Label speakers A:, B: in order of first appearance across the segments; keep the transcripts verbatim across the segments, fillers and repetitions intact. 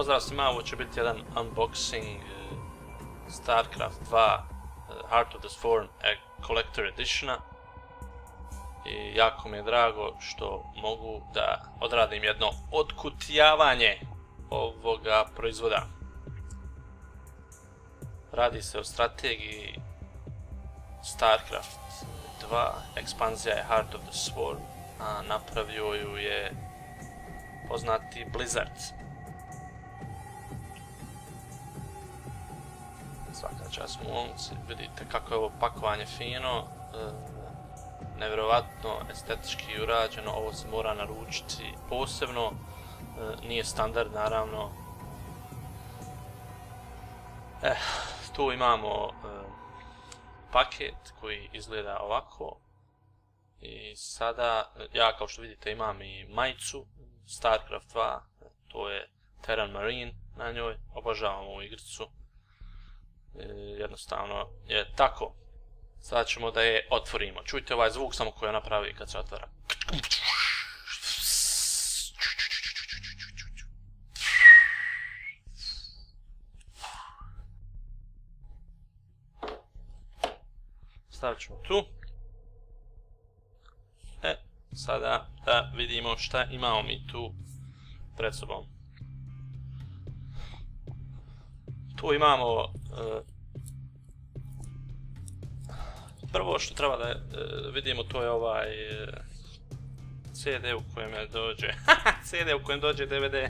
A: Pozdrav svima, ovo će biti jedan unboxing uh, StarCraft dva uh, Heart of the Swarm Collector Editiona i jako mi je drago što mogu da odradim jedno otkutijavanje ovoga proizvoda. Radi se o strategiji StarCraft dva, ekspanzija je Heart of the Swarm, a napravio ju je poznati Blizzard. Svaka čast momci, vidite kako je ovo pakovanje fino, e, nevjerovatno estetički urađeno, ovo se mora naručiti posebno, e, nije standard naravno. E, tu imamo e, paket koji izgleda ovako i sada ja kao što vidite imam i majicu StarCraft dva, to je Terran Marine na njoj, obožavam ovu igricu. E, jednostavno je tako. Sada ćemo da je otvorimo. Čujte ovaj zvuk samo koji ona pravi kad se otvara. Stavit ćemo tu. E, sada da vidimo šta imamo mi tu pred sobom. Tu imamo uh, prvo što treba da uh, vidimo, to je ovaj uh, C D u kojem dođe C D u kojem dođe D V D.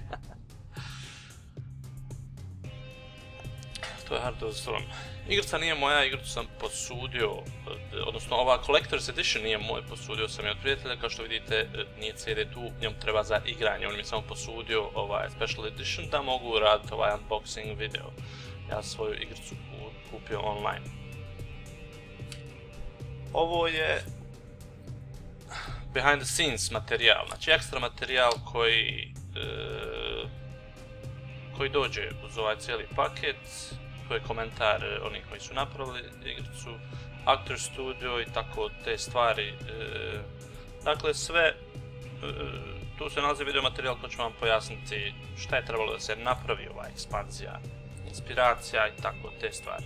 A: To je Heart of the Swarm. Igrica nije moja, igricu sam posudio, odnosno ova Collector's Edition nije moj, posudio sam je od prijatelja, kao što vidite nije C D tu, njemu treba za igranje, on mi je samo posudio ovaj Special Edition da mogu raditi ovaj unboxing video. Ja svoju igricu kupio online. Ovo je behind the scenes materijal, znači ekstra materijal koji, e, koji dođe uz ovaj cijeli paket. To je komentar onih koji su napravili igricu, Actor Studio i tako te stvari. E, dakle sve, e, tu se nalazi video materijal koji ću vam pojasniti šta je trebalo da se napravi ova ekspanzija, inspiracija i tako te stvari.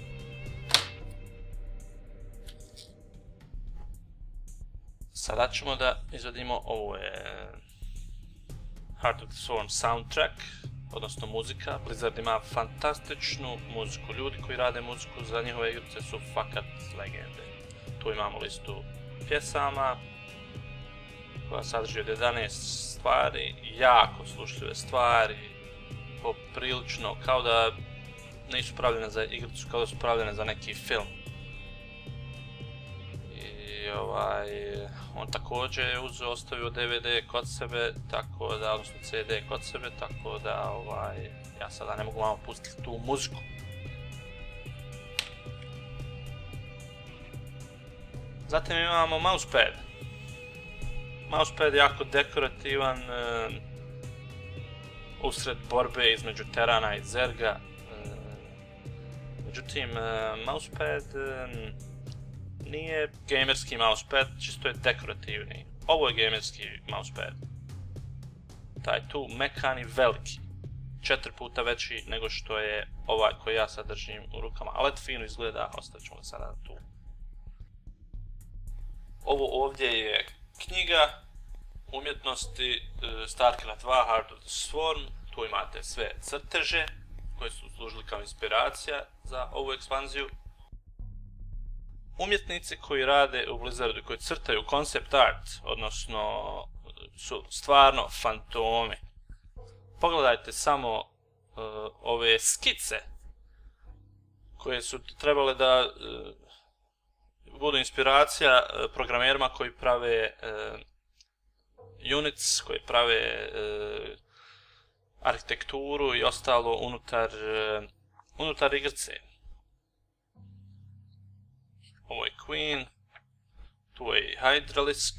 A: Sada ćemo da izvedimo, ovo je Heart of the Swarm soundtrack, odnosno muzika. Blizzard ima fantastičnu muziku, ljudi koji rade muziku za njihove igrice su fakat legende. Tu imamo listu pjesama koja sadrži od jedanaest stvari, jako slušljive stvari, poprilično, kao da nisu pravljene za igricu, kao da su pravljene za neki film. I ovaj, on također je uzeo, ostavio D V D kod sebe, tako da, odnosno C D kod sebe, tako da ovaj, ja sada ne mogu vam pustiti tu muziku. Zatim imamo mousepad. Mousepad je jako dekorativan, e, usred borbe između Terrana i Zerga. E, međutim, e, mousepad e, nije gamerski mousepad, čisto je dekorativni. Ovo je gamerski mousepad. Taj tu mekani veliki. Četiri puta veći nego što je ovaj koji ja sad držim u rukama. Ali fino izgleda, ostavit ćemo ga sada tu. Ovo ovdje je knjiga umjetnosti StarCraft dva Heart of the Swarm. Tu imate sve crteže koji su služili kao inspiracija za ovu ekspanziju. Umjetnici koji rade u Blizzardu, koji crtaju concept art, odnosno su stvarno fantomi. Pogledajte samo uh, ove skice koje su trebale da uh, budu inspiracija uh, programerima koji prave uh, units, koji prave uh, arhitekturu i ostalo unutar, uh, unutar igrice. Ovo je Queen, tu je Hydralisk.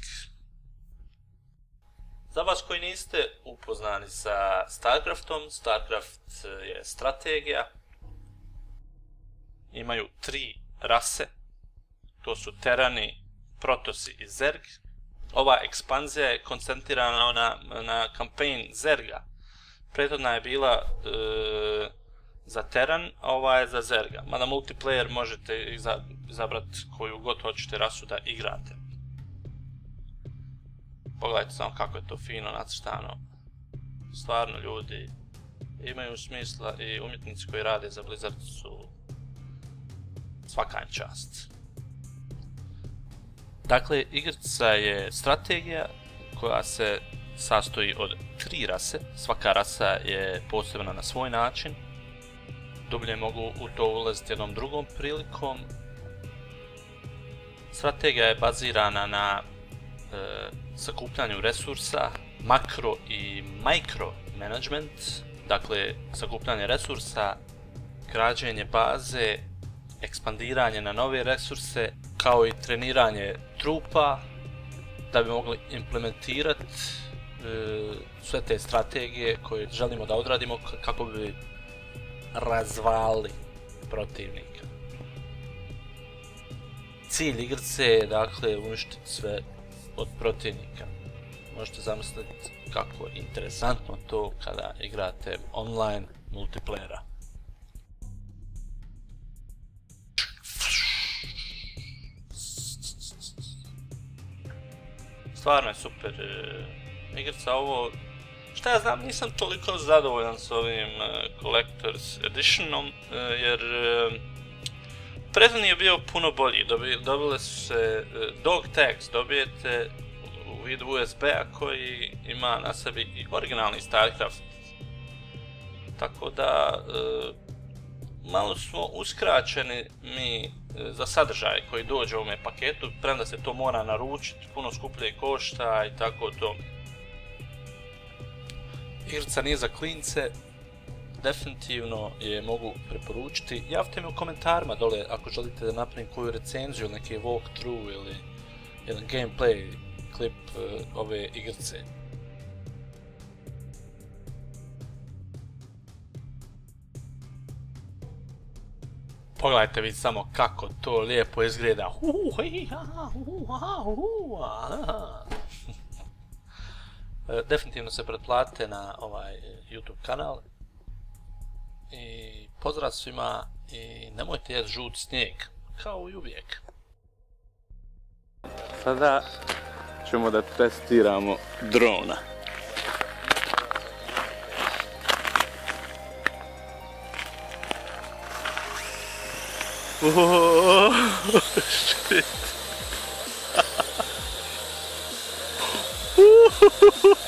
A: Za vas koji niste upoznani sa StarCraftom, StarCraft je strategija. Imaju tri rase, to su Terrani, Protosi i Zerg. Ova ekspanzija je koncentrirana na, na campaign Zerga. Prethodna je bila e, za Terran, a ova je za Zerga. Mada multiplayer možete izabrati koju god hoćete rasu da igrate. Pogledajte samo kako je to fino nacrtano. Stvarno ljudi imaju smisla i umjetnici koji rade za Blizzard su svaka im čast. Dakle, igrica je strategija koja se sastoji od tri rase. Svaka rasa je posebna na svoj način. Dublje mogu u to ulaziti jednom drugom prilikom. Strategija je bazirana na e, sakupljanju resursa, makro i mikro management, dakle sakupljanje resursa, građenje baze, ekspandiranje na nove resurse, kao i treniranje trupa da bi mogli implementirati e, sve te strategije koje želimo da odradimo kako bi razvali protivnika. Cilj igrice je dakle uništiti sve od protivnika. Možete zamisliti kako je interesantno to kada igrate online multiplayera. Stvarno je super e, igrica. Ovo, šta ja znam, nisam toliko zadovoljan s ovim e, Collector's Editionom, e, jer e, prethodni je bio puno bolji. Dobi, dobile su se e, dog tags, dobijete u vidu U S B-a koji ima na sebi i originalni StarCraft. Tako da e, malo smo uskraćeni mi e, za sadržaj koji dođe u ovome paketu, premda se to mora naručiti, puno skuplje košta i tako to. Igrica nije za klince, definitivno je mogu preporučiti. Javite mi u komentarima dole ako želite da napravim koju recenziju ili neki walkthrough ili jedan gameplay klip uh, ove igrice. Pogledajte vi samo kako to lijepo izgleda. Definitivno se pretplatite na ovaj YouTube kanal. I pozdrav svima i nemojte jesti žut snijeg, kao i uvijek. Sada ćemo da testiramo drona. Oh, shit.